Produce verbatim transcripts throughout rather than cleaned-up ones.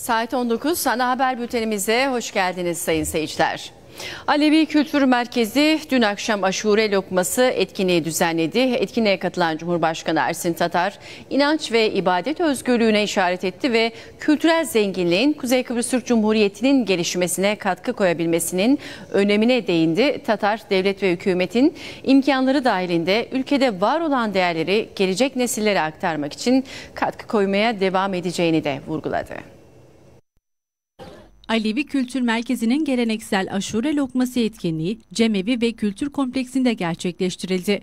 Saat on dokuz, ana haber bültenimize hoş geldiniz sayın seyirciler. Alevi Kültür Merkezi dün akşam aşure lokması etkinliği düzenledi. Etkinliğe katılan Cumhurbaşkanı Ersin Tatar, inanç ve ibadet özgürlüğüne işaret etti ve kültürel zenginliğin Kuzey Kıbrıs Türk Cumhuriyeti'nin gelişmesine katkı koyabilmesinin önemine değindi. Tatar, devlet ve hükümetin imkanları dahilinde ülkede var olan değerleri gelecek nesillere aktarmak için katkı koymaya devam edeceğini de vurguladı. Alevi Kültür Merkezi'nin geleneksel aşure lokması etkinliği Cemevi ve Kültür Kompleksinde gerçekleştirildi.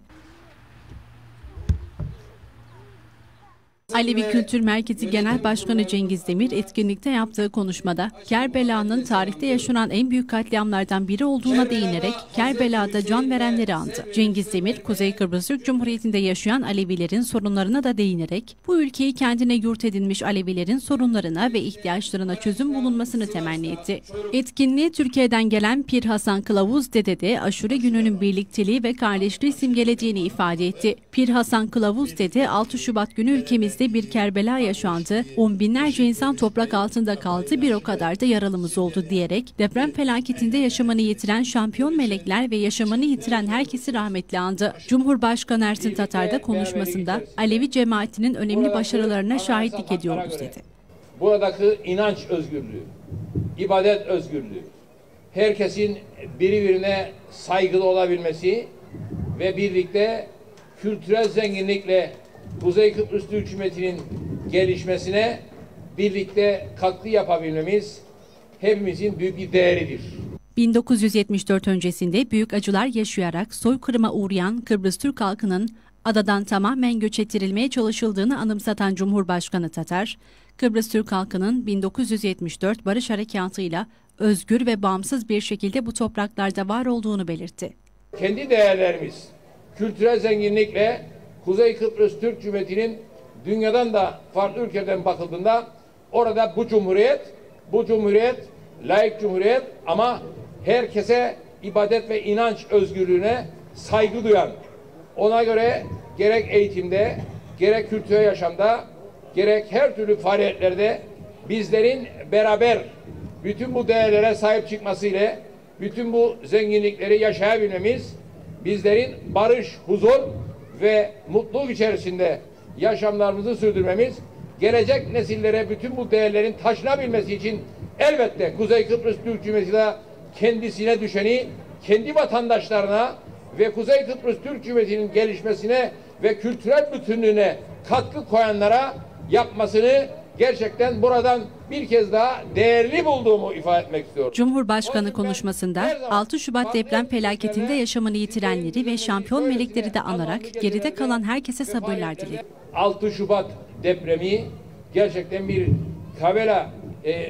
Alevi Kültür Merkezi Genel Başkanı Cengiz Demir etkinlikte yaptığı konuşmada Kerbela'nın tarihte yaşanan en büyük katliamlardan biri olduğuna değinerek Kerbela'da can verenleri andı. Cengiz Demir, Kuzey Kıbrıs Türk Cumhuriyeti'nde yaşayan Alevilerin sorunlarına da değinerek bu ülkeyi kendine yurt edinmiş Alevilerin sorunlarına ve ihtiyaçlarına çözüm bulunmasını temenni etti. Etkinliğe Türkiye'den gelen Pir Hasan Kılavuz Dede de aşure gününün birlikteliği ve kardeşliği simgelediğini ifade etti. Pir Hasan Kılavuz Dede altı Şubat günü ülkemizde bir Kerbela yaşandı, on binlerce insan toprak altında kaldı, bir o kadar da yaralımız oldu diyerek deprem felaketinde yaşamını yitiren şampiyon melekler ve yaşamını yitiren herkesi rahmetle andı. Cumhurbaşkanı Ersin Tatar da konuşmasında Alevi cemaatinin önemli başarılarına şahitlik ediyoruz dedi. Buradaki inanç özgürlüğü, ibadet özgürlüğü, herkesin birbirine saygılı olabilmesi ve birlikte kültürel zenginlikle Kuzey Kıbrıs Türk Cumhuriyeti'nin gelişmesine birlikte katkı yapabilmemiz hepimizin büyük bir değeridir. bin dokuz yüz yetmiş dört öncesinde büyük acılar yaşayarak soykırıma uğrayan Kıbrıs Türk halkının adadan tamamen göç ettirilmeye çalışıldığını anımsatan Cumhurbaşkanı Tatar, Kıbrıs Türk halkının bin dokuz yüz yetmiş dört Barış Harekatı'yla özgür ve bağımsız bir şekilde bu topraklarda var olduğunu belirtti. Kendi değerlerimiz, kültürel zenginlikle Kuzey Kıbrıs Türk Cumhuriyeti'nin dünyadan da farklı ülkelerden bakıldığında orada bu cumhuriyet, bu cumhuriyet layık cumhuriyet ama herkese ibadet ve inanç özgürlüğüne saygı duyan, ona göre gerek eğitimde, gerek kültürel yaşamda, gerek her türlü faaliyetlerde bizlerin beraber bütün bu değerlere sahip çıkmasıyla bütün bu zenginlikleri yaşayabilmemiz, bizlerin barış, huzur ve mutluluk içerisinde yaşamlarımızı sürdürmemiz, gelecek nesillere bütün bu değerlerin taşınabilmesi için elbette Kuzey Kıbrıs Türk Cumhuriyeti'ne kendisine düşeni, kendi vatandaşlarına ve Kuzey Kıbrıs Türk Cumhuriyeti'nin gelişmesine ve kültürel bütünlüğüne katkı koyanlara yapmasını gerçekten buradan bir kez daha değerli bulduğumu ifade etmek istiyorum. Cumhurbaşkanı konuşmasında altı Şubat deprem felaketinde yaşamını yitirenleri ve şampiyon melekleri de anarak geride kalan herkese sabırlar diledi. altı Şubat depremi gerçekten bir Kerbela e,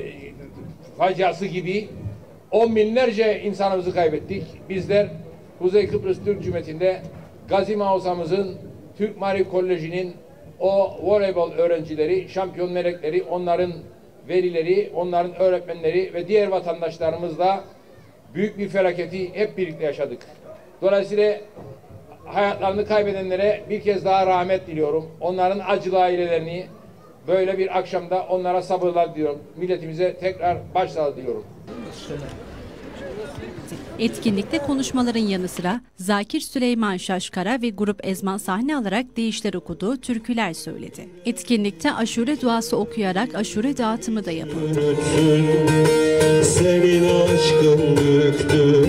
faciası gibi on binlerce insanımızı kaybettik. Bizler Kuzey Kıbrıs Türk Cumhuriyeti'nde Gazi Mausamızın, Türk Marif Koleji'nin o voleybol öğrencileri, şampiyon melekleri, onların velileri, onların öğretmenleri ve diğer vatandaşlarımızla büyük bir felaketi hep birlikte yaşadık. Dolayısıyla hayatlarını kaybedenlere bir kez daha rahmet diliyorum. Onların acılı ailelerini böyle bir akşamda onlara sabırlar diliyorum. Milletimize tekrar başsağlığı diliyorum. Etkinlikte konuşmaların yanı sıra Zakir Süleyman Şaşkara ve Grup Ezman sahne alarak deyişler okudu, türküler söyledi. Etkinlikte aşure duası okuyarak aşure dağıtımı da yapıldı. Senin aşkın büyüktü.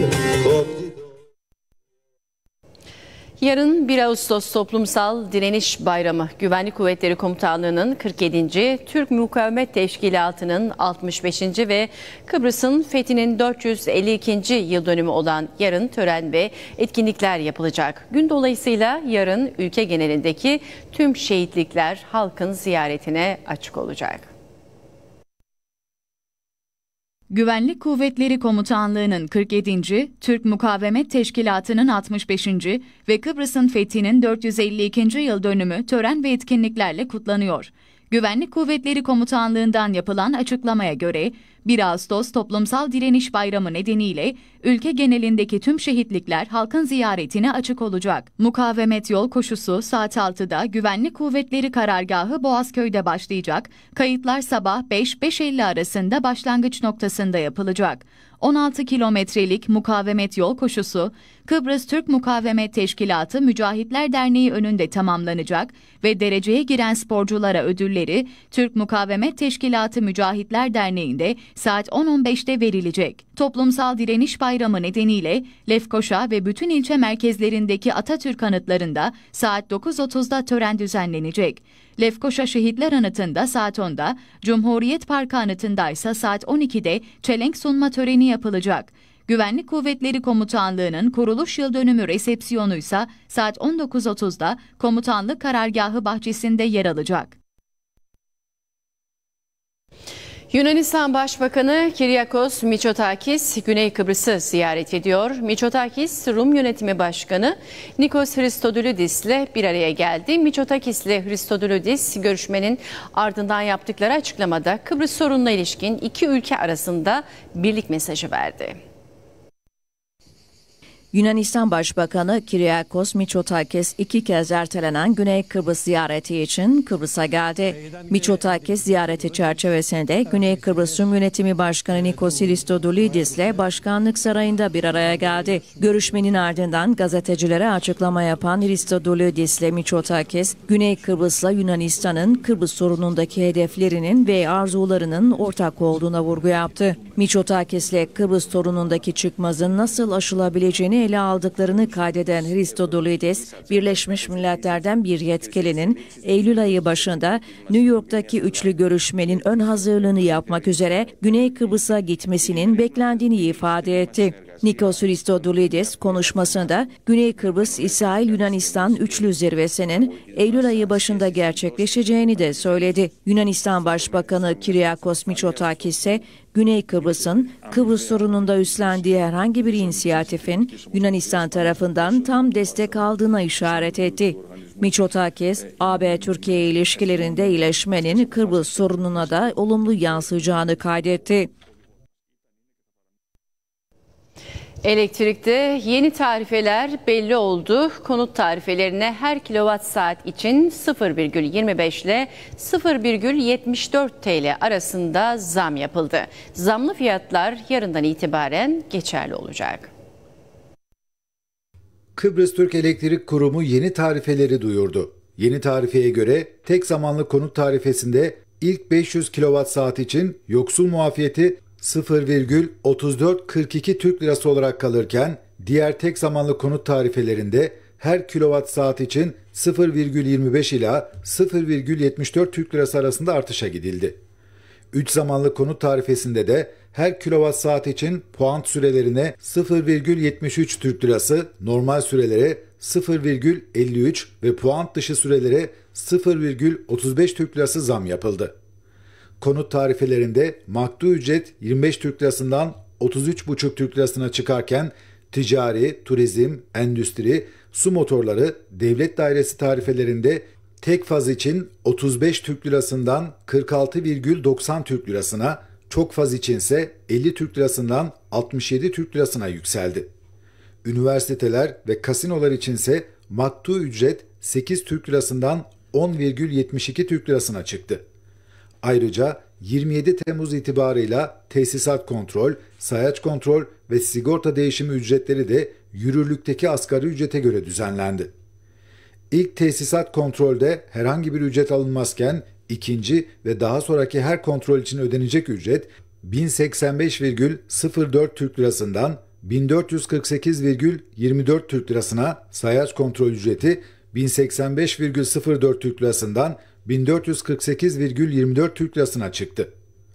Yarın bir Ağustos Toplumsal Direniş Bayramı. Güvenlik Kuvvetleri Komutanlığı'nın kırk yedinci Türk Mukavemet Teşkilatı'nın altmış beşinci ve Kıbrıs'ın fethinin dört yüz elli ikinci yıl dönümü olan yarın tören ve etkinlikler yapılacak. Gün dolayısıyla yarın ülke genelindeki tüm şehitlikler halkın ziyaretine açık olacak. Güvenlik Kuvvetleri Komutanlığı'nın kırk yedinci Türk Mukavemet Teşkilatı'nın altmış beşinci ve Kıbrıs'ın fethinin dört yüz elli ikinci yıl dönümü tören ve etkinliklerle kutlanıyor. Güvenlik Kuvvetleri Komutanlığı'ndan yapılan açıklamaya göre bir Ağustos Toplumsal Direniş Bayramı nedeniyle ülke genelindeki tüm şehitlikler halkın ziyaretine açık olacak. Mukavemet yol koşusu saat altıda Güvenlik Kuvvetleri Karargahı Boğazköy'de başlayacak. Kayıtlar sabah beş beş elli arasında başlangıç noktasında yapılacak. on altı kilometrelik mukavemet yol koşusu Kıbrıs Türk Mukavemet Teşkilatı Mücahitler Derneği önünde tamamlanacak ve dereceye giren sporculara ödülleri Türk Mukavemet Teşkilatı Mücahitler Derneği'nde saat on on beşte verilecek. Toplumsal Direniş Bayramı nedeniyle Lefkoşa ve bütün ilçe merkezlerindeki Atatürk anıtlarında saat dokuz otuzda tören düzenlenecek. Lefkoşa Şehitler Anıtı'nda saat onda, Cumhuriyet Parkı Anıtı'nda ise saat on ikide çelenk sunma töreni yapılacak. Güvenlik Kuvvetleri Komutanlığı'nın kuruluş yıl dönümü resepsiyonu ise saat on dokuz otuzda Komutanlık Karargahı bahçesinde yer alacak. Yunanistan Başbakanı Kyriakos Mitsotakis Güney Kıbrıs'ı ziyaret ediyor. Mitsotakis, Rum Yönetimi Başkanı Nikos Christodoulidis ile bir araya geldi. Mitsotakis ile Christodoulidis görüşmenin ardından yaptıkları açıklamada Kıbrıs sorununa ilişkin iki ülke arasında birlik mesajı verdi. Yunanistan Başbakanı Kyriakos Mitsotakis iki kez ertelenen Güney Kıbrıs ziyareti için Kıbrıs'a geldi. Mitsotakis ziyareti çerçevesinde Güney Kıbrıs Rum Yönetimi Başkanı Nikos Christodoulidis ile Başkanlık Sarayı'nda bir araya geldi. Görüşmenin ardından gazetecilere açıklama yapan Christodoulidis ile Mitsotakis, Güney Kıbrıs'la Yunanistan'ın Kıbrıs sorunundaki hedeflerinin ve arzularının ortak olduğuna vurgu yaptı. Mitsotakis ile Kıbrıs sorunundaki çıkmazın nasıl aşılabileceğini ele aldıklarını kaydeden Christodoulidis, Birleşmiş Milletler'den bir yetkilinin Eylül ayı başında New York'taki üçlü görüşmenin ön hazırlığını yapmak üzere Güney Kıbrıs'a gitmesinin beklendiğini ifade etti. Nikos Christodoulidis konuşmasında Güney Kıbrıs İsrail Yunanistan üçlü zirvesinin Eylül ayı başında gerçekleşeceğini de söyledi. Yunanistan Başbakanı Kyriakos Mitsotakis ise Güney Kıbrıs'ın Kıbrıs sorununda üstlendiği herhangi bir inisiyatifin Yunanistan tarafından tam destek aldığına işaret etti. Mitsotakis, A B-Türkiye ilişkilerinde iyileşmenin Kıbrıs sorununa da olumlu yansıyacağını kaydetti. Elektrikte yeni tarifeler belli oldu. Konut tarifelerine her kilowatt saat için sıfır virgül yirmi beş ile sıfır virgül yetmiş dört T L arasında zam yapıldı. Zamlı fiyatlar yarından itibaren geçerli olacak. Kıbrıs Türk Elektrik Kurumu yeni tarifeleri duyurdu. Yeni tarifeye göre tek zamanlı konut tarifesinde ilk beş yüz kilowatt saat için yoksul muafiyeti sıfır virgül otuz dört kırk iki Türk Lirası olarak kalırken diğer tek zamanlı konut tarifelerinde her kilowatt saat için sıfır virgül yirmi beş ila sıfır virgül yetmiş dört Türk Lirası arasında artışa gidildi. üç zamanlı konut tarifesinde de her kilowatt saat için puan sürelerine sıfır virgül yetmiş üç Türk Lirası, normal sürelere sıfır virgül elli üç ve puan dışı sürelere sıfır virgül otuz beş Türk Lirası zam yapıldı. Konut tarifelerinde maktu ücret yirmi beş Türk Lirasından otuz üç buçuk Türk Lirasına çıkarken ticari, turizm, endüstri, su motorları, devlet dairesi tarifelerinde tek faz için otuz beş Türk Lirasından kırk altı virgül doksan Türk Lirasına, çok faz içinse elli Türk Lirasından altmış yedi Türk Lirasına yükseldi. Üniversiteler ve kasinolar içinse maktu ücret sekiz Türk Lirasından on virgül yetmiş iki Türk Lirasına çıktı. Ayrıca yirmi yedi Temmuz itibarıyla tesisat kontrol, sayaç kontrol ve sigorta değişimi ücretleri de yürürlükteki asgari ücrete göre düzenlendi. İlk tesisat kontrolde herhangi bir ücret alınmazken ikinci ve daha sonraki her kontrol için ödenecek ücret bin seksen beş virgül sıfır dört Türk Lirasından bin dört yüz kırk sekiz virgül yirmi dört Türk Lirasına, sayaç kontrol ücreti bin seksen beş virgül sıfır dört Türk Lirasından bin dört yüz kırk sekiz virgül yirmi dört Türk Lirasına çıktı.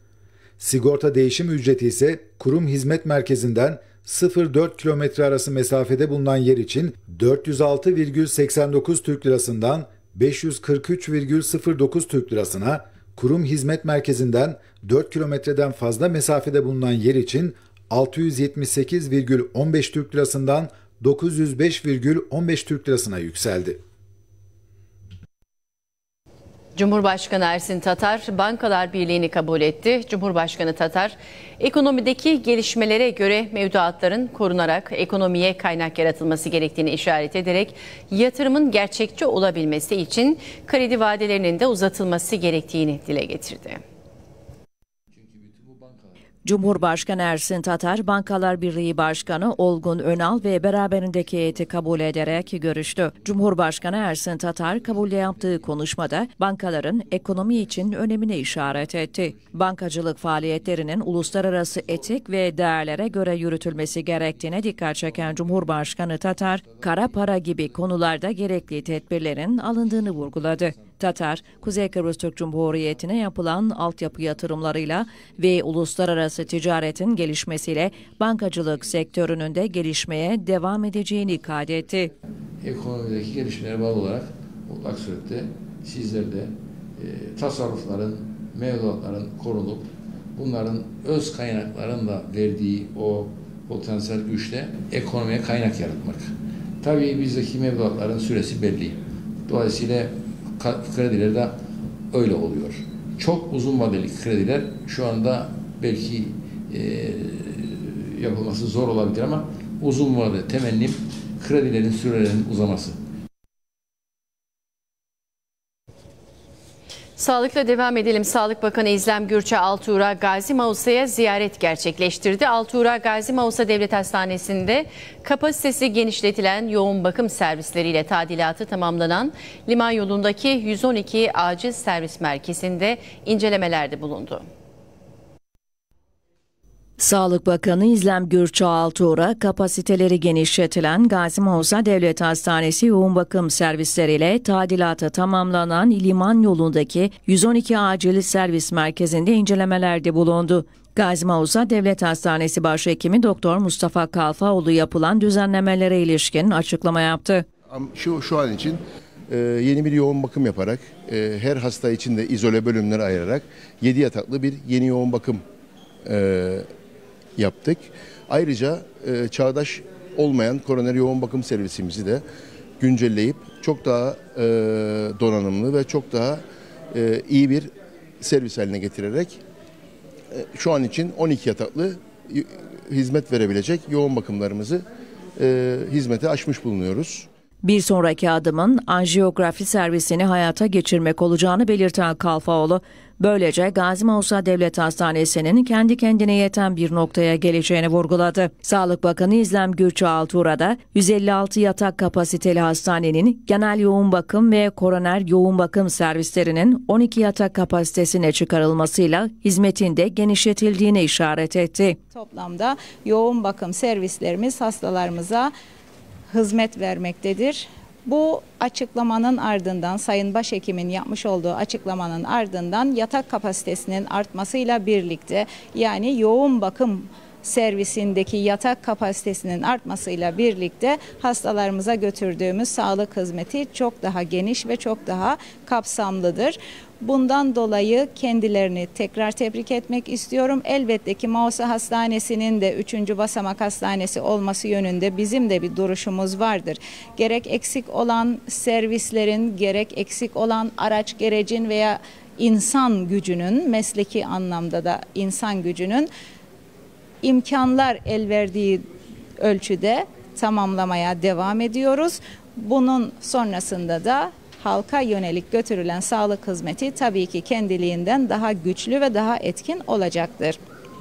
Sigorta değişim ücreti ise kurum hizmet merkezinden sıfır virgül dört kilometre arası mesafede bulunan yer için dört yüz altı virgül seksen dokuz Türk Lirasından beş yüz kırk üç virgül sıfır dokuz Türk Lirasına, kurum hizmet merkezinden dört kilometreden fazla mesafede bulunan yer için altı yüz yetmiş sekiz virgül on beş Türk Lirasından dokuz yüz beş virgül on beş Türk Lirasına yükseldi. Cumhurbaşkanı Ersin Tatar Bankalar Birliği'ni kabul etti. Cumhurbaşkanı Tatar, ekonomideki gelişmelere göre mevduatların korunarak ekonomiye kaynak yaratılması gerektiğini işaret ederek yatırımın gerçekçi olabilmesi için kredi vadelerinin de uzatılması gerektiğini dile getirdi. Cumhurbaşkanı Ersin Tatar, Bankalar Birliği Başkanı Olgun Önal ve beraberindeki heyeti kabul ederek görüştü. Cumhurbaşkanı Ersin Tatar, kabulde yaptığı konuşmada bankaların ekonomi için önemine işaret etti. Bankacılık faaliyetlerinin uluslararası etik ve değerlere göre yürütülmesi gerektiğine dikkat çeken Cumhurbaşkanı Tatar, kara para gibi konularda gerekli tedbirlerin alındığını vurguladı. Tatar, Kuzey Kıbrıs Türk Cumhuriyeti'ne yapılan altyapı yatırımlarıyla ve uluslararası ticaretin gelişmesiyle bankacılık sektörünün de gelişmeye devam edeceğini kaydetti. Ekonomideki gelişmelere bağlı olarak mutlak surette sizler de e, tasarrufların, mevduatların korunup bunların öz kaynakların da verdiği o potansiyel güçle ekonomiye kaynak yaratmak. Tabii bizdeki mevduatların süresi belli. Dolayısıyla krediler de öyle oluyor. Çok uzun vadeli krediler şu anda belki e, yapılması zor olabilir ama uzun vadeli temennim kredilerin sürelerinin uzaması. Sağlıkla devam edelim. Sağlık Bakanı İzlem Gürçay Altuğra Gazi Mausa'ya ziyaret gerçekleştirdi. Altuğra Gazi Mausa Devlet Hastanesi'nde kapasitesi genişletilen yoğun bakım servisleriyle tadilatı tamamlanan liman yolundaki yüz on iki acil servis merkezinde incelemelerde bulundu. Sağlık Bakanı İzlem Gürçay Altuğra, kapasiteleri genişletilen Gazi Mausa Devlet Hastanesi yoğun bakım servisleriyle tadilatı tamamlanan liman yolundaki yüz on iki acil servis merkezinde incelemelerde bulundu. Gazi Mausa Devlet Hastanesi Başhekimi Doktor Mustafa Kalfaoğlu yapılan düzenlemelere ilişkin açıklama yaptı. Şu, şu an için e, yeni bir yoğun bakım yaparak, e, her hasta için de izole bölümler ayırarak yedi yataklı bir yeni yoğun bakım e, yaptık. Ayrıca e, çağdaş olmayan koroner yoğun bakım servisimizi de güncelleyip çok daha e, donanımlı ve çok daha e, iyi bir servis haline getirerek e, şu an için on iki yataklı hizmet verebilecek yoğun bakımlarımızı e, hizmete açmış bulunuyoruz. Bir sonraki adımın anjiyografi servisini hayata geçirmek olacağını belirten Kalfaoğlu, böylece Gazi Mausa Devlet Hastanesi'nin kendi kendine yeten bir noktaya geleceğini vurguladı. Sağlık Bakanı İzlem Gürçay Altuğra da yüz elli altı yatak kapasiteli hastanenin genel yoğun bakım ve koroner yoğun bakım servislerinin on iki yatak kapasitesine çıkarılmasıyla hizmetinde genişletildiğine işaret etti. Toplamda yoğun bakım servislerimiz hastalarımıza hizmet vermektedir. Bu açıklamanın ardından, Sayın Başhekim'in yapmış olduğu açıklamanın ardından yatak kapasitesinin artmasıyla birlikte, yani yoğun bakım servisindeki yatak kapasitesinin artmasıyla birlikte hastalarımıza götürdüğümüz sağlık hizmeti çok daha geniş ve çok daha kapsamlıdır. Bundan dolayı kendilerini tekrar tebrik etmek istiyorum. Elbette ki Mausa Hastanesi'nin de üçüncü basamak hastanesi olması yönünde bizim de bir duruşumuz vardır. Gerek eksik olan servislerin, gerek eksik olan araç gerecin veya insan gücünün, mesleki anlamda da insan gücünün imkanlar el verdiği ölçüde tamamlamaya devam ediyoruz. Bunun sonrasında da halka yönelik götürülen sağlık hizmeti tabii ki kendiliğinden daha güçlü ve daha etkin olacaktır.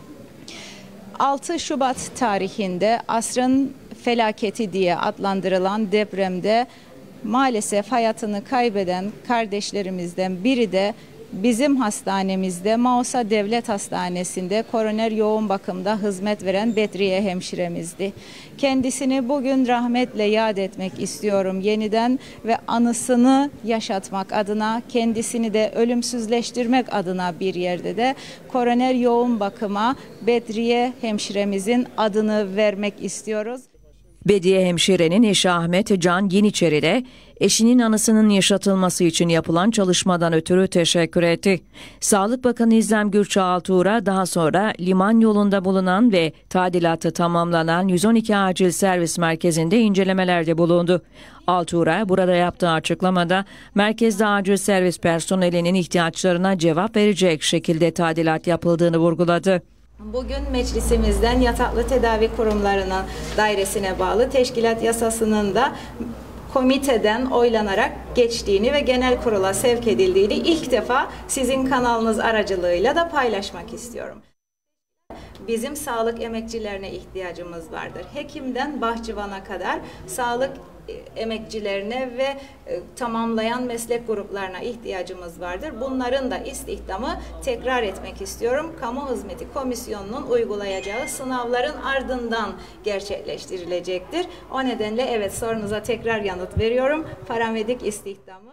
altı Şubat tarihinde asrın felaketi diye adlandırılan depremde maalesef hayatını kaybeden kardeşlerimizden biri de bizim hastanemizde, Mausa Devlet Hastanesi'nde koroner yoğun bakımda hizmet veren Bedriye hemşiremizdi. Kendisini bugün rahmetle yad etmek istiyorum yeniden ve anısını yaşatmak adına, kendisini de ölümsüzleştirmek adına bir yerde de koroner yoğun bakıma Bedriye hemşiremizin adını vermek istiyoruz. Bediye hemşirenin eşi Ahmet Can Yeniçeri de eşinin anısının yaşatılması için yapılan çalışmadan ötürü teşekkür etti. Sağlık Bakanı İzlem Gürçağ Altuğra daha sonra liman yolunda bulunan ve tadilatı tamamlanan yüz on iki acil servis merkezinde incelemelerde bulundu. Altuğra burada yaptığı açıklamada merkezde acil servis personelinin ihtiyaçlarına cevap verecek şekilde tadilat yapıldığını vurguladı. Bugün meclisimizden yataklı tedavi kurumlarının dairesine bağlı teşkilat yasasının da komiteden oylanarak geçtiğini ve genel kurula sevk edildiğini ilk defa sizin kanalınız aracılığıyla da paylaşmak istiyorum. Bizim sağlık emekçilerine ihtiyacımız vardır. Hekimden bahçıvana kadar sağlık emekçilerine ve e, tamamlayan meslek gruplarına ihtiyacımız vardır. Bunların da istihdamı tekrar etmek istiyorum. Kamu Hizmeti Komisyonu'nun uygulayacağı sınavların ardından gerçekleştirilecektir. O nedenle evet, sorunuza tekrar yanıt veriyorum. Paramedik istihdamı.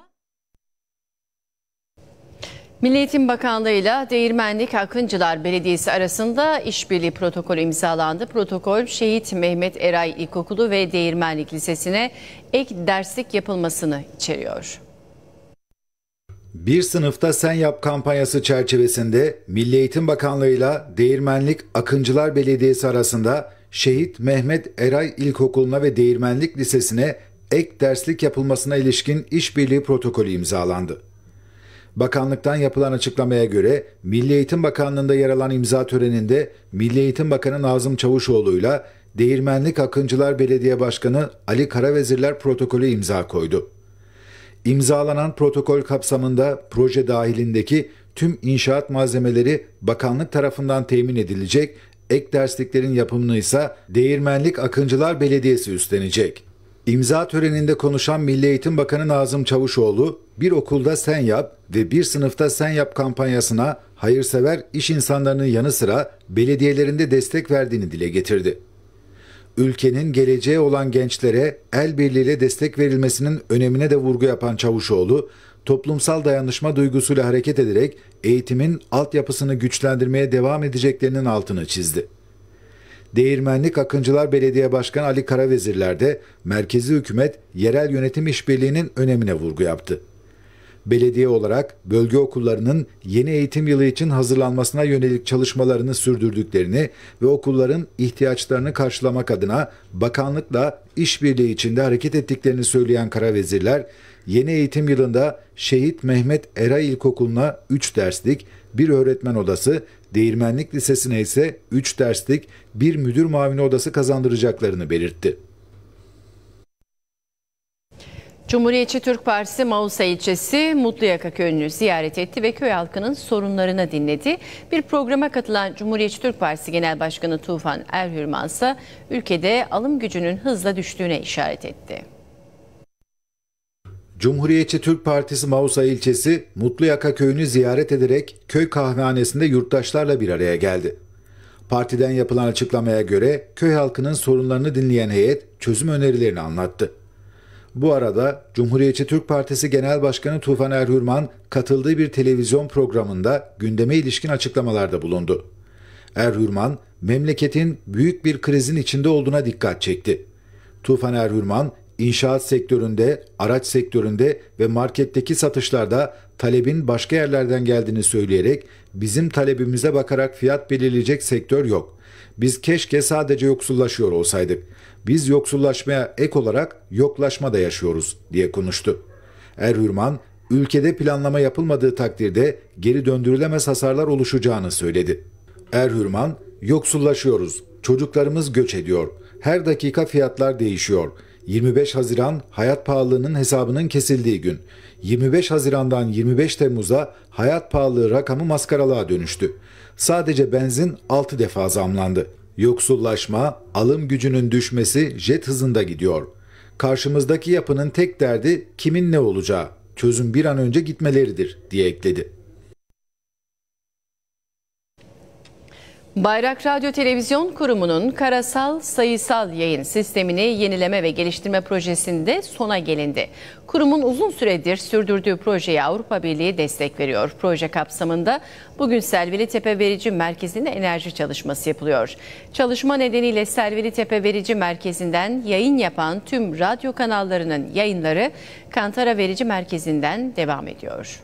Milli Eğitim Bakanlığı ile Değirmenlik Akıncılar Belediyesi arasında işbirliği protokolü imzalandı. Protokol, Şehit Mehmet Eray İlkokulu ve Değirmenlik Lisesi'ne ek derslik yapılmasını içeriyor. Bir sınıfta sen yap kampanyası çerçevesinde Milli Eğitim Bakanlığı ile Değirmenlik Akıncılar Belediyesi arasında Şehit Mehmet Eray İlkokulu'na ve Değirmenlik Lisesi'ne ek derslik yapılmasına ilişkin işbirliği protokolü imzalandı. Bakanlıktan yapılan açıklamaya göre Milli Eğitim Bakanlığı'nda yer alan imza töreninde Milli Eğitim Bakanı Nazım Çavuşoğlu'yla Değirmenlik Akıncılar Belediye Başkanı Ali Karavezirler protokolü imza koydu. İmzalanan protokol kapsamında proje dahilindeki tüm inşaat malzemeleri bakanlık tarafından temin edilecek, ek dersliklerin yapımını ise Değirmenlik Akıncılar Belediyesi üstlenecek. İmza töreninde konuşan Milli Eğitim Bakanı Nazım Çavuşoğlu, bir okulda sen yap ve bir sınıfta sen yap kampanyasına hayırsever iş insanlarının yanı sıra belediyelerinde destek verdiğini dile getirdi. Ülkenin geleceği olan gençlere el birliğiyle destek verilmesinin önemine de vurgu yapan Çavuşoğlu, toplumsal dayanışma duygusuyla hareket ederek eğitimin altyapısını güçlendirmeye devam edeceklerinin altını çizdi. Değirmenlik Akıncılar Belediye Başkanı Ali Karavezirler de merkezi hükümet yerel yönetim işbirliğinin önemine vurgu yaptı. Belediye olarak bölge okullarının yeni eğitim yılı için hazırlanmasına yönelik çalışmalarını sürdürdüklerini ve okulların ihtiyaçlarını karşılamak adına bakanlıkla işbirliği içinde hareket ettiklerini söyleyen Karavezirler, yeni eğitim yılında Şehit Mehmet Eray İlkokulu'na üç derslik, bir öğretmen odası, Değirmenlik Lisesi'ne ise üç derslik, bir müdür muavini odası kazandıracaklarını belirtti. Cumhuriyetçi Türk Partisi Mausa ilçesi Mutluyaka köyünü ziyaret etti ve köy halkının sorunlarını dinledi. Bir programa katılan Cumhuriyetçi Türk Partisi Genel Başkanı Tufan Erhürman ise ülkede alım gücünün hızla düştüğüne işaret etti. Cumhuriyetçi Türk Partisi Mausa ilçesi Mutluyaka köyünü ziyaret ederek köy kahvehanesinde yurttaşlarla bir araya geldi. Partiden yapılan açıklamaya göre köy halkının sorunlarını dinleyen heyet çözüm önerilerini anlattı. Bu arada Cumhuriyetçi Türk Partisi Genel Başkanı Tufan Erhürman katıldığı bir televizyon programında gündeme ilişkin açıklamalarda bulundu. Erhürman, memleketin büyük bir krizin içinde olduğuna dikkat çekti. Tufan Erhürman, İnşaat sektöründe, araç sektöründe ve marketteki satışlarda talebin başka yerlerden geldiğini söyleyerek bizim talebimize bakarak fiyat belirleyecek sektör yok. Biz keşke sadece yoksullaşıyor olsaydık. Biz yoksullaşmaya ek olarak yoklaşma da yaşıyoruz diye konuştu. Erhürman, ülkede planlama yapılmadığı takdirde geri döndürülemez hasarlar oluşacağını söyledi. Erhürman, yoksullaşıyoruz, çocuklarımız göç ediyor, her dakika fiyatlar değişiyor. yirmi beş Haziran hayat pahalılığının hesabının kesildiği gün. yirmi beş Haziran'dan yirmi beş Temmuz'a hayat pahalılığı rakamı maskaralığa dönüştü. Sadece benzin altı defa zamlandı. Yoksullaşma, alım gücünün düşmesi jet hızında gidiyor. Karşımızdaki yapının tek derdi kimin ne olacağı, çözüm bir an önce gitmeleridir diye ekledi. Bayrak Radyo Televizyon Kurumu'nun karasal sayısal yayın sistemini yenileme ve geliştirme projesinde sona gelindi. Kurumun uzun süredir sürdürdüğü projeye Avrupa Birliği destek veriyor. Proje kapsamında bugün Selvilitepe Verici Merkezi'nde enerji çalışması yapılıyor. Çalışma nedeniyle Selvilitepe Verici Merkezi'nden yayın yapan tüm radyo kanallarının yayınları Kantara Verici Merkezi'nden devam ediyor.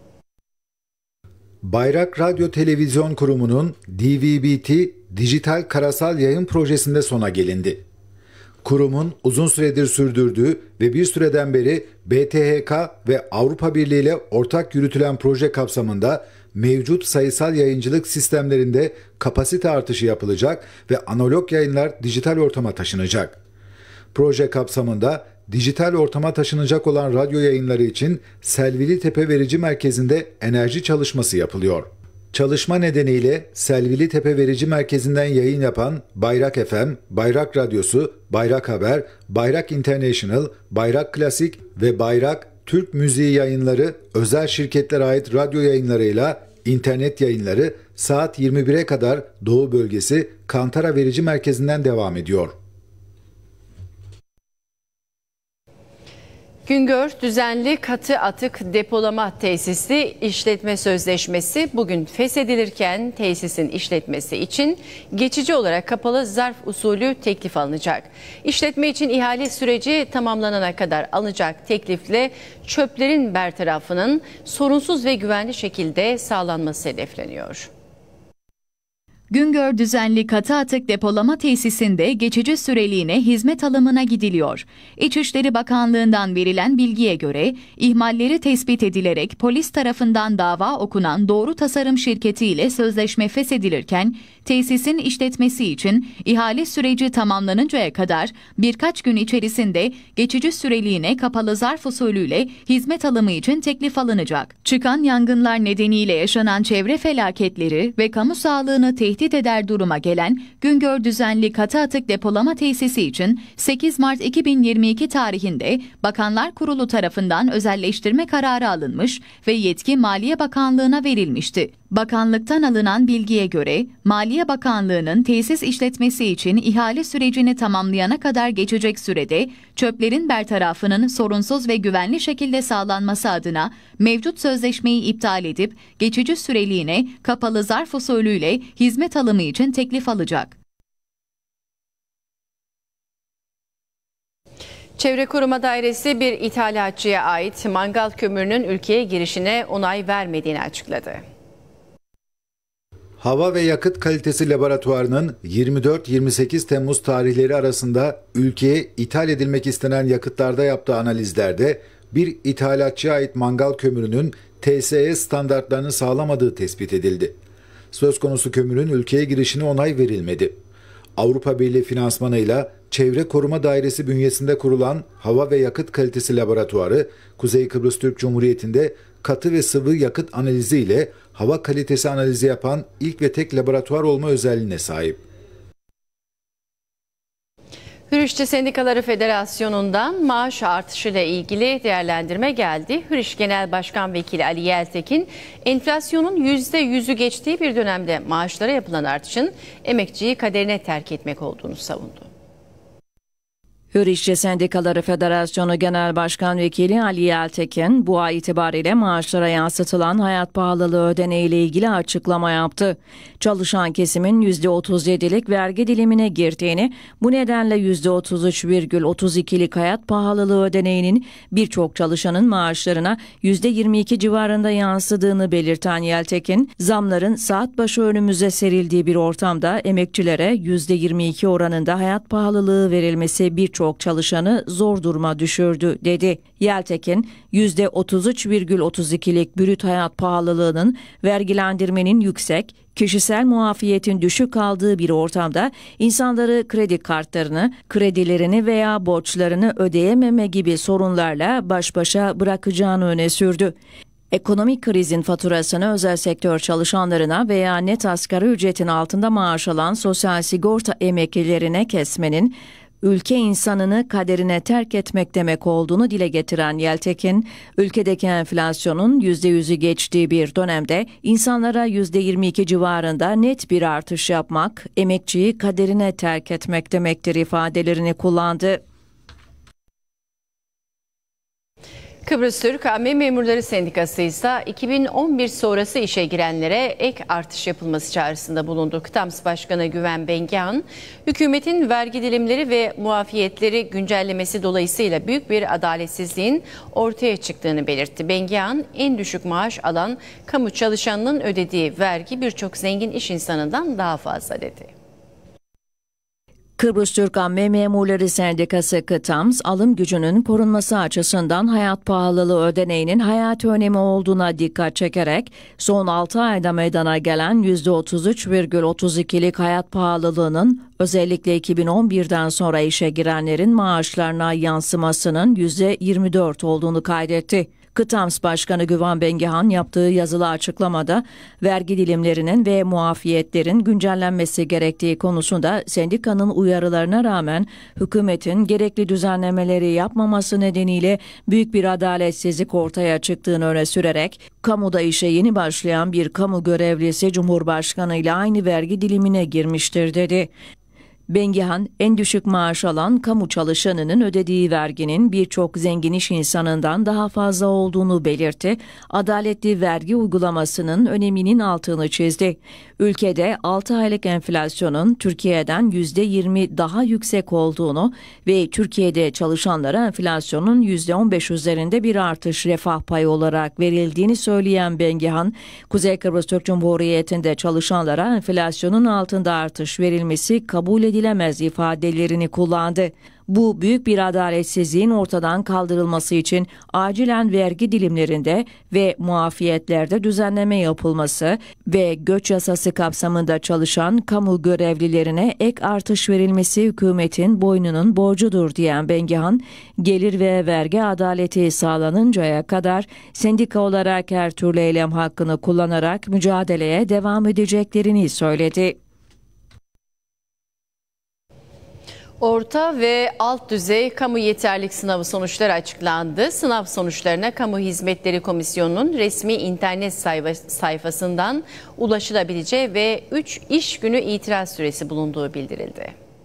Bayrak Radyo Televizyon Kurumu'nun D V B T Dijital Karasal Yayın Projesi'nde sona gelindi. Kurumun uzun süredir sürdürdüğü ve bir süreden beri B T H K ve Avrupa Birliği ile ortak yürütülen proje kapsamında mevcut sayısal yayıncılık sistemlerinde kapasite artışı yapılacak ve analog yayınlar dijital ortama taşınacak. Proje kapsamında dijital ortama taşınacak olan radyo yayınları için Selvilitepe Verici Merkezi'nde enerji çalışması yapılıyor. Çalışma nedeniyle Selvilitepe Verici Merkezi'nden yayın yapan Bayrak F M, Bayrak Radyosu, Bayrak Haber, Bayrak International, Bayrak Klasik ve Bayrak Türk Müziği yayınları özel şirketlere ait radyo yayınlarıyla internet yayınları saat yirmi bire kadar Doğu Bölgesi Kantara Verici Merkezi'nden devam ediyor. Güngör Düzenli Katı Atık Depolama Tesisi işletme sözleşmesi bugün feshedilirken tesisin işletmesi için geçici olarak kapalı zarf usulü teklif alınacak. İşletme için ihale süreci tamamlanana kadar alınacak teklifle çöplerin bertarafının sorunsuz ve güvenli şekilde sağlanması hedefleniyor. Güngör Düzenli Katı Atık Depolama Tesisinde geçici süreliğine hizmet alımına gidiliyor. İçişleri Bakanlığı'ndan verilen bilgiye göre ihmalleri tespit edilerek polis tarafından dava okunan Doğru Tasarım Şirketi ile sözleşme feshedilirken tesisin işletmesi için ihale süreci tamamlanıncaya kadar birkaç gün içerisinde geçici süreliğine kapalı zarf usulüyle hizmet alımı için teklif alınacak. Çıkan yangınlar nedeniyle yaşanan çevre felaketleri ve kamu sağlığını tehdit tehdit eder duruma gelen Güngör Düzenli Katı Atık Depolama Tesisi için sekiz Mart iki bin yirmi iki tarihinde Bakanlar Kurulu tarafından özelleştirme kararı alınmış ve yetki Maliye Bakanlığı'na verilmişti. Bakanlıktan alınan bilgiye göre Maliye Bakanlığı'nın tesis işletmesi için ihale sürecini tamamlayana kadar geçecek sürede çöplerin bertarafının sorunsuz ve güvenli şekilde sağlanması adına mevcut sözleşmeyi iptal edip geçici süreliğine kapalı zarf usulüyle hizmet alımı için teklif alacak. Çevre Koruma Dairesi bir ithalatçıya ait mangal kömürünün ülkeye girişine onay vermediğini açıkladı. Hava ve Yakıt Kalitesi Laboratuvarı'nın yirmi dört yirmi sekiz Temmuz tarihleri arasında ülkeye ithal edilmek istenen yakıtlarda yaptığı analizlerde bir ithalatçıya ait mangal kömürünün T S E standartlarını sağlamadığı tespit edildi. Söz konusu kömürün ülkeye girişine onay verilmedi. Avrupa Birliği finansmanıyla Çevre Koruma Dairesi bünyesinde kurulan Hava ve Yakıt Kalitesi Laboratuvarı, Kuzey Kıbrıs Türk Cumhuriyeti'nde katı ve sıvı yakıt analizi ile hava kalitesi analizi yapan ilk ve tek laboratuvar olma özelliğine sahip. Hürrişçi Sendikaları Federasyonu'ndan maaş artışıyla ilgili değerlendirme geldi. Hürriş Genel Başkan Vekili Ali Yeltekin, enflasyonun yüzde yüzü geçtiği bir dönemde maaşlara yapılan artışın emekçiyi kaderine terk etmek olduğunu savundu. Hürrişçi Sendikaları Federasyonu Genel Başkan Vekili Ali Yeltekin, bu ay itibariyle maaşlara yansıtılan hayat pahalılığı ödeneği ile ilgili açıklama yaptı. Çalışan kesimin yüzde otuz yedilik vergi dilimine girdiğini, bu nedenle yüzde otuz üç virgül otuz ikilik hayat pahalılığı ödeneğinin birçok çalışanın maaşlarına yüzde yirmi iki civarında yansıdığını belirten Yeltekin, zamların saat başı önümüze serildiği bir ortamda emekçilere yüzde yirmi iki oranında hayat pahalılığı verilmesi birçok çok çalışanı zor duruma düşürdü, dedi. Yeltekin, yüzde otuz üç virgül otuz ikilik brüt hayat pahalılığının vergilendirmenin yüksek, kişisel muafiyetin düşük kaldığı bir ortamda insanları kredi kartlarını, kredilerini veya borçlarını ödeyememe gibi sorunlarla baş başa bırakacağını öne sürdü. Ekonomik krizin faturasını özel sektör çalışanlarına veya net asgari ücretin altında maaş alan sosyal sigorta emeklilerine kesmenin ülke insanını kaderine terk etmek demek olduğunu dile getiren Yeltekin, ülkedeki enflasyonun yüzde yüzü geçtiği bir dönemde insanlara yüzde yirmi iki civarında net bir artış yapmak, emekçiyi kaderine terk etmek demektir ifadelerini kullandı. Kıbrıs Türk A M Memurları Sendikası ise iki bin on bir sonrası işe girenlere ek artış yapılması çağrısında bulundu. KıTAMS Başkanı Güven Bengihan, hükümetin vergi dilimleri ve muafiyetleri güncellemesi dolayısıyla büyük bir adaletsizliğin ortaya çıktığını belirtti. Bengihan, en düşük maaş alan kamu çalışanının ödediği vergi birçok zengin iş insanından daha fazla dedi. Kıbrıs Türk A M Memurları Sendikası KıTAMS, alım gücünün korunması açısından hayat pahalılığı ödeneğinin hayati önemi olduğuna dikkat çekerek son altı ayda meydana gelen yüzde otuz üç virgül otuz ikilik hayat pahalılığının özellikle iki bin on birden sonra işe girenlerin maaşlarına yansımasının yüzde yirmi dört olduğunu kaydetti. KıTAMS Başkanı Güven Bengihan yaptığı yazılı açıklamada vergi dilimlerinin ve muafiyetlerin güncellenmesi gerektiği konusunda sendikanın uyarılarına rağmen hükümetin gerekli düzenlemeleri yapmaması nedeniyle büyük bir adaletsizlik ortaya çıktığını öne sürerek kamuda işe yeni başlayan bir kamu görevlisi Cumhurbaşkanı ile aynı vergi dilimine girmiştir dedi. Bengihan, en düşük maaş alan kamu çalışanının ödediği verginin birçok zengin iş insanından daha fazla olduğunu belirtti. Adaletli vergi uygulamasının öneminin altını çizdi. Ülkede altı aylık enflasyonun Türkiye'den yüzde yirmi daha yüksek olduğunu ve Türkiye'de çalışanlara enflasyonun yüzde on beş üzerinde bir artış refah payı olarak verildiğini söyleyen Bengihan, Kuzey Kıbrıs Türk Cumhuriyeti'nde çalışanlara enflasyonun altında artış verilmesi kabul edilemez ifadelerini kullandı. Bu büyük bir adaletsizliğin ortadan kaldırılması için acilen vergi dilimlerinde ve muafiyetlerde düzenleme yapılması ve göç yasası kapsamında çalışan kamu görevlilerine ek artış verilmesi hükümetin boynunun borcudur diyen Bengihan, gelir ve vergi adaleti sağlanıncaya kadar sendika olarak her türlü eylem hakkını kullanarak mücadeleye devam edeceklerini söyledi. Orta ve alt düzey kamu yeterlilik sınavı sonuçları açıklandı. Sınav sonuçlarına Kamu Hizmetleri Komisyonu'nun resmi internet sayfasından ulaşılabileceği ve üç iş günü itiraz süresi bulunduğu bildirildi.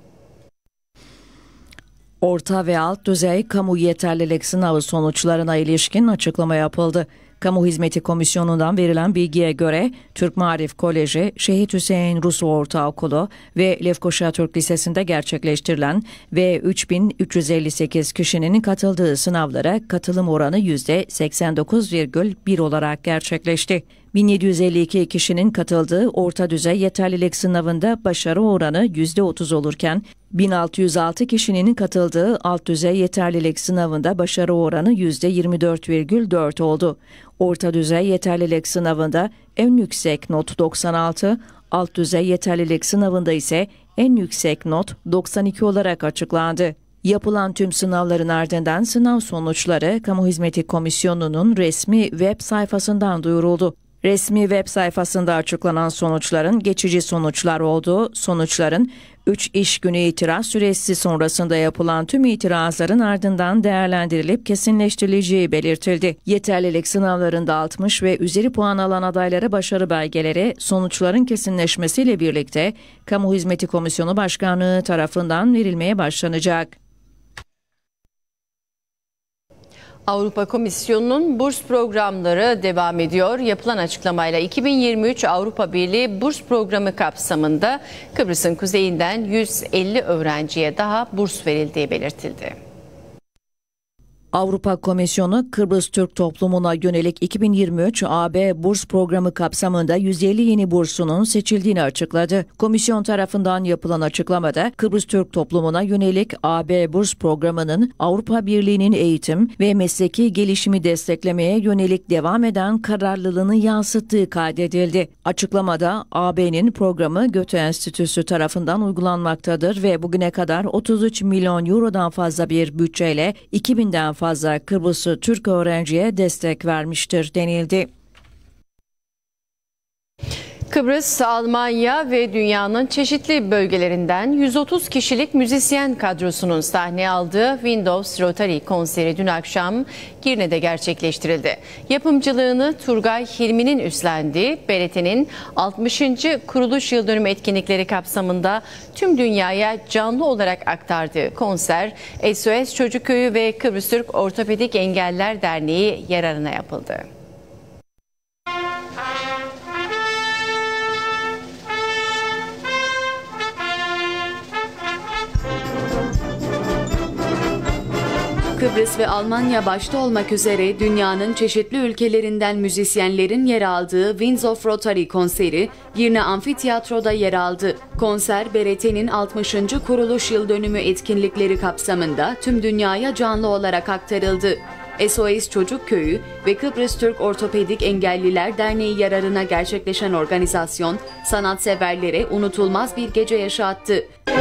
Orta ve alt düzey kamu yeterlilik sınavı sonuçlarına ilişkin açıklama yapıldı. Kamu Hizmeti Komisyonu'ndan verilen bilgiye göre Türk Maarif Koleji, Şehit Hüseyin Rus Ortaokulu ve Lefkoşa Türk Lisesi'nde gerçekleştirilen ve üç bin üç yüz elli sekiz kişinin katıldığı sınavlara katılım oranı yüzde seksen dokuz virgül bir olarak gerçekleşti. bin yedi yüz elli iki kişinin katıldığı orta düzey yeterlilik sınavında başarı oranı yüzde otuz olurken bin altı yüz altı kişinin katıldığı alt düzey yeterlilik sınavında başarı oranı yüzde yirmi dört virgül dört oldu. Orta düzey yeterlilik sınavında en yüksek not doksan altı, alt düzey yeterlilik sınavında ise en yüksek not doksan iki olarak açıklandı. Yapılan tüm sınavların ardından sınav sonuçları Kamu Hizmeti Komisyonu'nun resmi web sayfasından duyuruldu. Resmi web sayfasında açıklanan sonuçların geçici sonuçlar olduğu, sonuçların üç iş günü itiraz süresi sonrasında yapılan tüm itirazların ardından değerlendirilip kesinleştirileceği belirtildi. Yeterlilik sınavlarında altmış ve üzeri puan alan adaylara başarı belgeleri sonuçların kesinleşmesiyle birlikte Kamu Hizmeti Komisyonu Başkanlığı tarafından verilmeye başlanacak. Avrupa Komisyonu'nun burs programları devam ediyor. Yapılan açıklamayla iki bin yirmi üç Avrupa Birliği burs programı kapsamında Kıbrıs'ın kuzeyinden yüz elli öğrenciye daha burs verildiği belirtildi. Avrupa Komisyonu, Kıbrıs Türk toplumuna yönelik iki bin yirmi üç A B burs programı kapsamında yüz elli yeni bursunun seçildiğini açıkladı. Komisyon tarafından yapılan açıklamada Kıbrıs Türk toplumuna yönelik A B burs programının Avrupa Birliği'nin eğitim ve mesleki gelişimi desteklemeye yönelik devam eden kararlılığını yansıttığı kaydedildi. Açıklamada A B'nin programı Göte Enstitüsü tarafından uygulanmaktadır ve bugüne kadar otuz üç milyon eurodan fazla bir bütçeyle iki binden fazla fazla Kıbrıslı Türk öğrenciye destek vermiştir denildi. Kıbrıs, Almanya ve dünyanın çeşitli bölgelerinden yüz otuz kişilik müzisyen kadrosunun sahne aldığı Windows Rotary konseri dün akşam Girne'de gerçekleştirildi. Yapımcılığını Turgay Hilmi'nin üstlendiği B R T'nin altmışıncı kuruluş yıldönümü etkinlikleri kapsamında tüm dünyaya canlı olarak aktardığı konser S O S Çocuk Köyü ve Kıbrıs Türk Ortopedik Engelliler Derneği yararına yapıldı. Kıbrıs ve Almanya başta olmak üzere dünyanın çeşitli ülkelerinden müzisyenlerin yer aldığı Winds of Rotary konseri Girne Amfiteyatro'da yer aldı. Konser B R T'nin altmışıncı kuruluş yıldönümü etkinlikleri kapsamında tüm dünyaya canlı olarak aktarıldı. S O S Çocuk Köyü ve Kıbrıs Türk Ortopedik Engelliler Derneği yararına gerçekleşen organizasyon sanatseverlere unutulmaz bir gece yaşattı.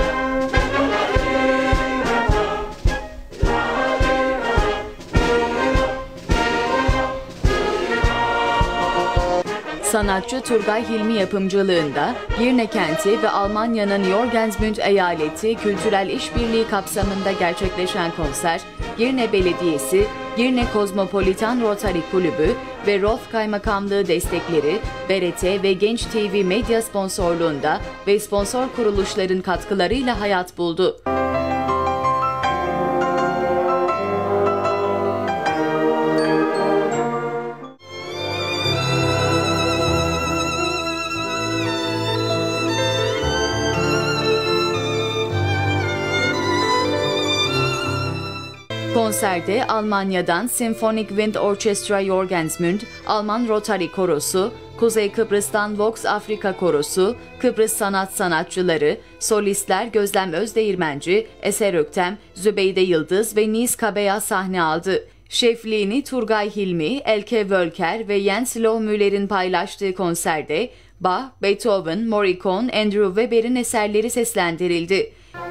Sanatçı Turgay Hilmi yapımcılığında Girne kenti ve Almanya'nın Jorgensmünd eyaleti kültürel işbirliği kapsamında gerçekleşen konser, Girne Belediyesi, Girne Kozmopolitan Rotary Kulübü ve Roth Kaymakamlığı destekleri, B R T ve Genç T V Medya sponsorluğunda ve sponsor kuruluşların katkılarıyla hayat buldu. Konserde Almanya'dan Symphonic Wind Orchestra Jorgensmünd, Alman Rotary Korosu, Kuzey Kıbrıs'tan Vox Afrika Korosu, Kıbrıs sanat sanatçıları, solistler Gözlem Özdeğirmenci, Eser Öktem, Zübeyde Yıldız ve Nis Kabeya sahne aldı. Şefliğini Turgay Hilmi, Elke Wölker ve Jens Lohmüller'in paylaştığı konserde Bach, Beethoven, Morricone, Andrew Weber'in eserleri seslendirildi.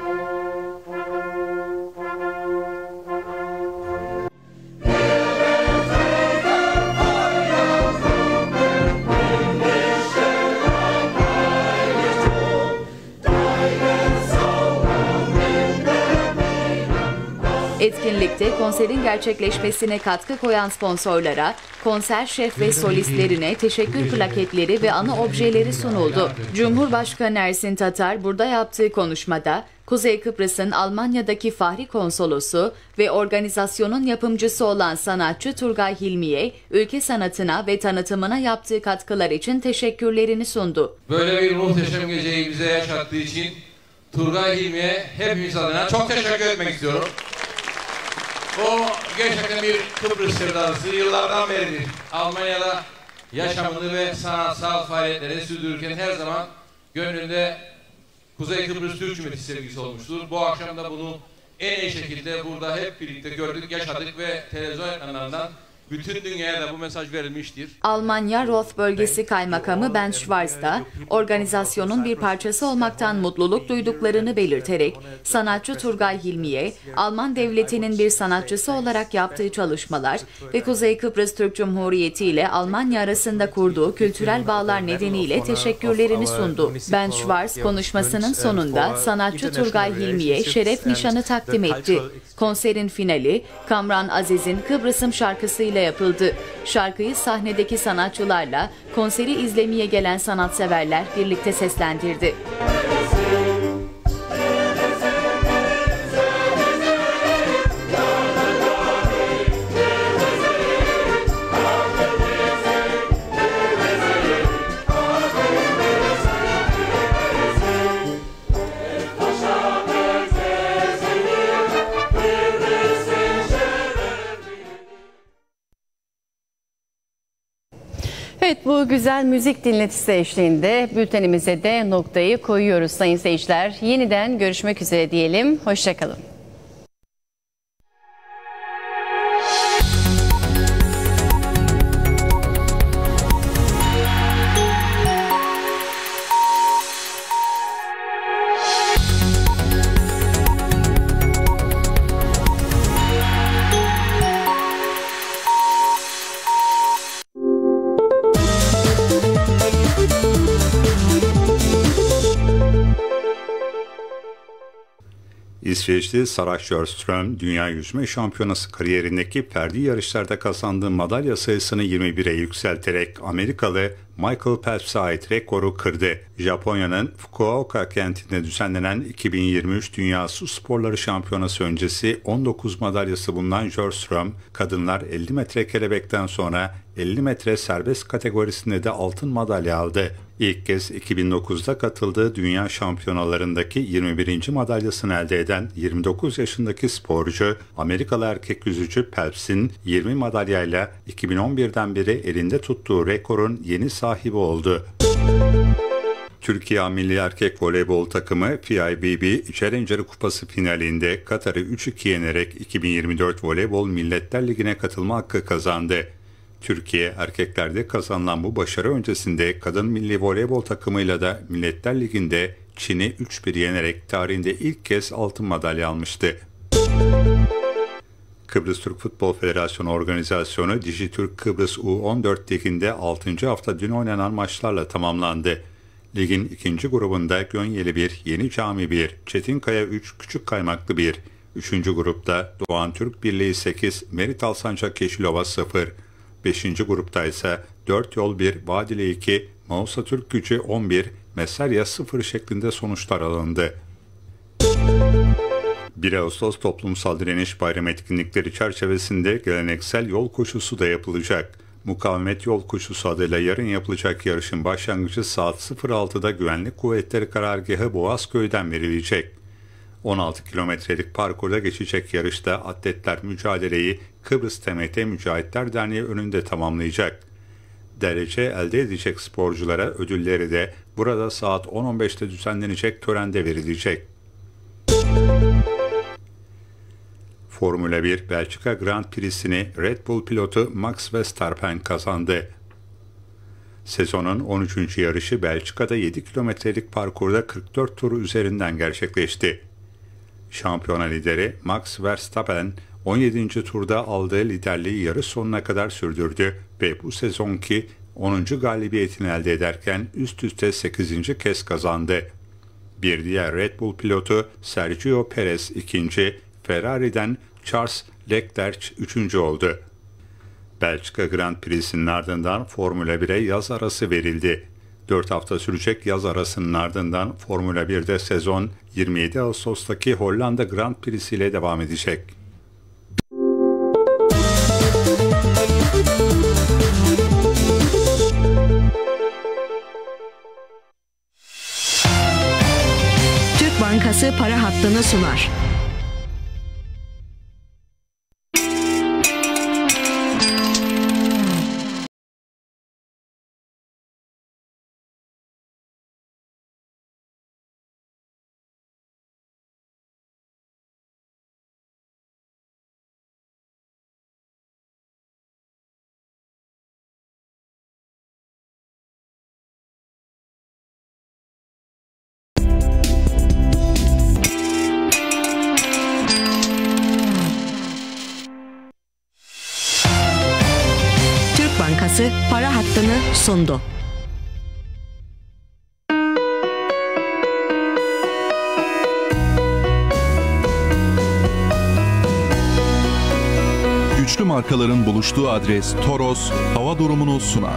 Etkinlikte konserin gerçekleşmesine katkı koyan sponsorlara, konser şef ve solistlerine teşekkür plaketleri ve ana objeleri sunuldu. Cumhurbaşkanı Ersin Tatar burada yaptığı konuşmada, Kuzey Kıbrıs'ın Almanya'daki Fahri Konsolosu ve organizasyonun yapımcısı olan sanatçı Turgay Hilmi'ye ülke sanatına ve tanıtımına yaptığı katkılar için teşekkürlerini sundu. Böyle bir muhteşem geceyi bize yaşattığı için Turgay Hilmi'ye hepimiz adına çok teşekkür etmek istiyorum. O gerçekten bir Kıbrıs sevdalısı, yıllardan beridir Almanya'da yaşamını ve sanatsal faaliyetleri sürdürürken her zaman gönlünde Kuzey Kıbrıs Türk Cumhuriyeti sevgisi olmuştur. Bu akşam da bunu en iyi şekilde burada hep birlikte gördük, yaşadık ve televizyon ekranlarından bütün dünyaya da bu mesaj verilmiştir. Almanya Roth Bölgesi Kaymakamı Ben Schwarz da organizasyonun bir parçası olmaktan mutluluk duyduklarını belirterek sanatçı Turgay Hilmi'ye Alman devletinin bir sanatçısı olarak yaptığı çalışmalar ve Kuzey Kıbrıs Türk Cumhuriyeti ile Almanya arasında kurduğu kültürel bağlar nedeniyle teşekkürlerini sundu. Ben Schwarz konuşmasının sonunda sanatçı Turgay Hilmi'ye şeref nişanı takdim etti. Konserin finali Kamran Aziz'in Kıbrıs'ım şarkısıyla yapıldı. Şarkıyı sahnedeki sanatçılarla konseri izlemeye gelen sanatseverler birlikte seslendirdi. Evet, bu güzel müzik dinletisi eşliğinde bültenimize de noktayı koyuyoruz sayın seyirciler. Yeniden görüşmek üzere diyelim. Hoşça kalın. Müzik İsveçli Sara Sjöström, Dünya Yüzme Şampiyonası kariyerindeki ferdi yarışlarda kazandığı madalya sayısını yirmi bire yükselterek Amerikalı Michael Phelps'e ait rekoru kırdı. Japonya'nın Fukuoka kentinde düzenlenen iki bin yirmi üç Dünya Su Sporları Şampiyonası öncesi on dokuz madalyası bulunan Sjöström, kadınlar elli metre kelebekten sonra elli metre serbest kategorisinde de altın madalya aldı. İlk kez iki bin dokuzda katıldığı dünya şampiyonalarındaki yirmi birinci madalyasını elde eden yirmi dokuz yaşındaki sporcu, Amerikalı erkek yüzücü Phelps'in yirmi madalyayla iki bin on birden beri elinde tuttuğu rekorun yeni sahibi oldu. Türkiye Milli Erkek Voleybol takımı F I V B Challenger Kupası finalinde Katar'ı üç iki yenerek iki bin yirmi dört Voleybol Milletler Ligi'ne katılma hakkı kazandı. Türkiye erkeklerde kazanılan bu başarı öncesinde kadın milli voleybol takımıyla da Milletler Ligi'nde Çin'i üç bir yenerek tarihinde ilk kez altın madalya almıştı. Kıbrıs Türk Futbol Federasyonu Organizasyonu Dijitürk Kıbrıs U on dört Ligi'nde altıncı hafta dün oynanan maçlarla tamamlandı. Ligin ikinci grubunda Gönyeli bir, Yeni Cami bir, Çetinkaya üç, Küçük Kaymaklı bir, üçüncü grupta Doğan Türk Birliği sekiz, Merit Alsancak Yeşilova sıfır, beşinci grupta ise dört Yol bir, Vadili iki, Mausa Türk Gücü on bir, Mesarya sıfır şeklinde sonuçlar alındı. bir Ağustos Toplumsal Direniş Bayramı etkinlikleri çerçevesinde geleneksel yol koşusu da yapılacak. Mukavemet Yol Koşusu adıyla yarın yapılacak yarışın başlangıcı saat sıfır altıda Güvenlik Kuvvetleri Karargahı Boğazköy'den verilecek. on altı kilometrelik parkurda geçecek yarışta atletler mücadeleyi Kıbrıs T M T Mücahitler Derneği önünde tamamlayacak. Derece elde edecek sporculara ödülleri de burada saat on on beşte düzenlenecek törende verilecek. Formula bir Belçika Grand Prix'sini Red Bull pilotu Max Verstappen kazandı. Sezonun on üçüncü yarışı Belçika'da yedi kilometrelik parkurda kırk dört turu üzerinden gerçekleşti. Şampiyona lideri Max Verstappen on yedinci turda aldığı liderliği yarış sonuna kadar sürdürdü ve bu sezonki onuncu galibiyetini elde ederken üst üste sekizinci kez kazandı. Bir diğer Red Bull pilotu Sergio Perez ikinci, Ferrari'den Charles Leclerc üçüncü oldu. Belçika Grand Prix'sinin ardından Formula bire yaz arası verildi. dört hafta sürecek yaz arasının ardından Formula birde sezon yirmi yedi Ağustos'taki Hollanda Grand Prix'si ile devam edecek. Türk Bankası para hattını sunar. Bankası para hattını sundu. Güçlü markaların buluştuğu adres Toros hava durumunu sunar.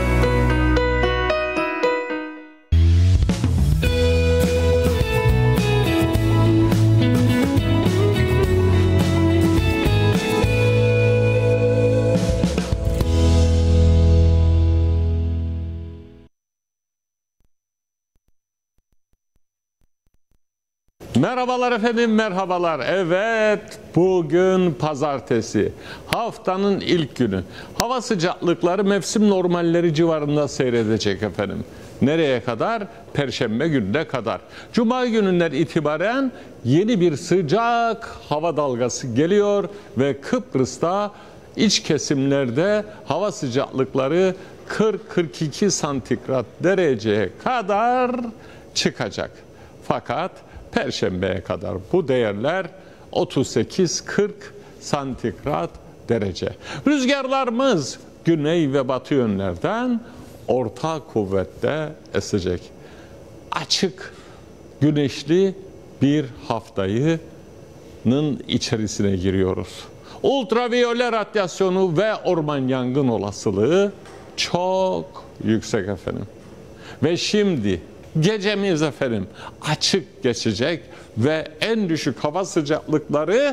Merhabalar efendim, merhabalar. Evet, bugün pazartesi. Haftanın ilk günü. Hava sıcaklıkları mevsim normalleri civarında seyredecek efendim. Nereye kadar? Perşembe gününe kadar. Cuma gününden itibaren yeni bir sıcak hava dalgası geliyor ve Kıbrıs'ta iç kesimlerde hava sıcaklıkları kırk kırk iki santigrat dereceye kadar çıkacak. Fakat Perşembeye kadar bu değerler otuz sekiz kırk santigrat derece. Rüzgarlarımız güney ve batı yönlerden orta kuvvette esecek. Açık, güneşli bir haftayının içerisine giriyoruz. Ultraviyole radyasyonu ve orman yangın olasılığı çok yüksek efendim. Ve şimdi gecemiz efendim açık geçecek ve en düşük hava sıcaklıkları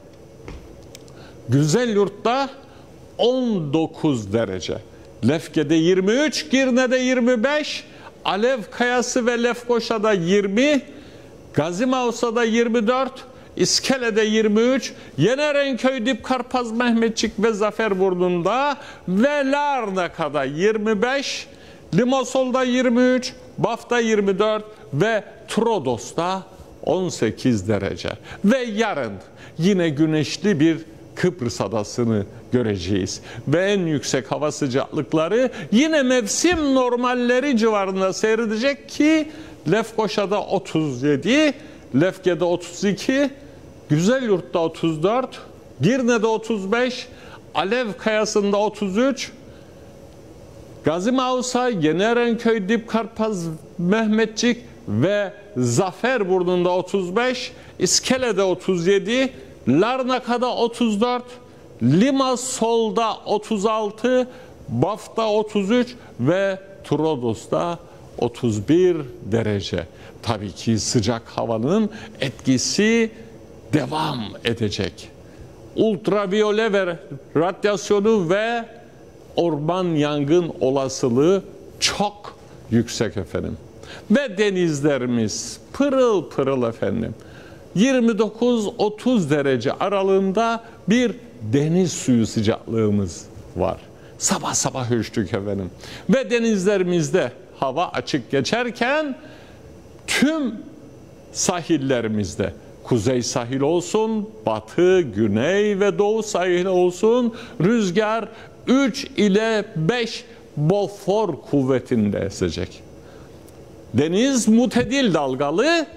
Güzelyurt'ta on dokuz derece. Lefke'de yirmi üç, Girne'de yirmi beş, Alev Kayası ve Lefkoşa'da yirmi, Gazimavsa'da yirmi dört, İskele'de yirmi üç, Yenerenköy, Dipkarpaz, Mehmetçik ve Zaferburnu'nda ve Larnaka'da yirmi beş, Limasol'da yirmi üç, Baf'ta yirmi dört ve Trodos'ta on sekiz derece. Ve yarın yine güneşli bir Kıbrıs adasını göreceğiz. Ve en yüksek hava sıcaklıkları yine mevsim normalleri civarında seyredecek ki Lefkoşa'da otuz yedi, Lefke'de otuz iki, Güzelyurt'ta otuz dört, Girne'de otuz beş, Alev Kayası'nda otuz üç, Gazimavsa, Yenerenköy, Dipkarpaz, Mehmetçik ve Zaferburnu'nda otuz beş, İskele'de otuz yedi, Larnaka'da otuz dört, Limasol'da otuz altı, Baf'ta otuz üç ve Trodos'ta otuz bir derece. Tabii ki sıcak havanın etkisi devam edecek. Ultraviyole ve radyasyonu ve orman yangın olasılığı çok yüksek efendim. Ve denizlerimiz pırıl pırıl efendim. yirmi dokuz otuz derece aralığında bir deniz suyu sıcaklığımız var. Sabah sabah üşüdük efendim. Ve denizlerimizde hava açık geçerken tüm sahillerimizde, kuzey sahil olsun, batı, güney ve doğu sahil olsun, rüzgar üç ile beş bofor kuvvetinde esecek. Deniz mutedil dalgalı,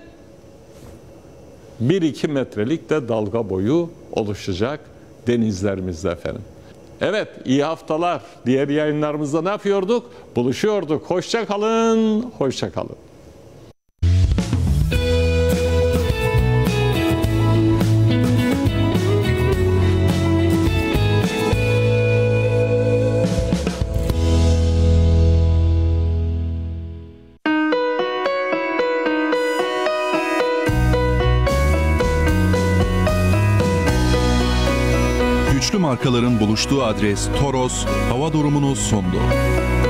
bir iki metrelik de dalga boyu oluşacak denizlerimizde efendim. Evet, iyi haftalar. Diğer yayınlarımızda ne yapıyorduk? Buluşuyorduk. Hoşça kalın, hoşça kalın. Güçlü markaların buluştuğu adres Toros hava durumunu sundu.